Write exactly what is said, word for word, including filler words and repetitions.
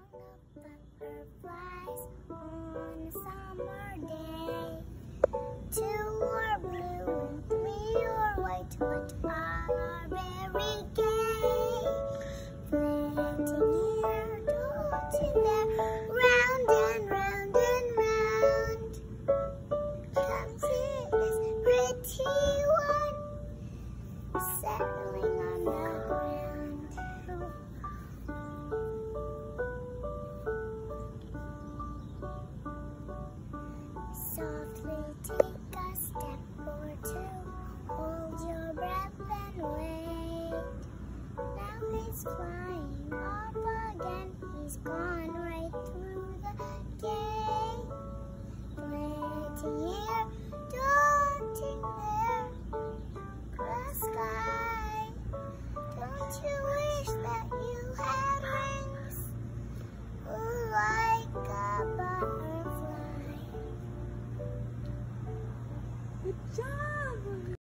Butterflies on a summer day. Two are blue and three are white, but all are very gay. Flitting here, dancing there, round and round and round. Come see this pretty one settling on the ground. Softly take a step or two, hold your breath and wait. Now he's flying off again, he's gone right through the gate. Flitting here, darting there, across the sky. Don't you wish that you had wings like a butterfly? Good job!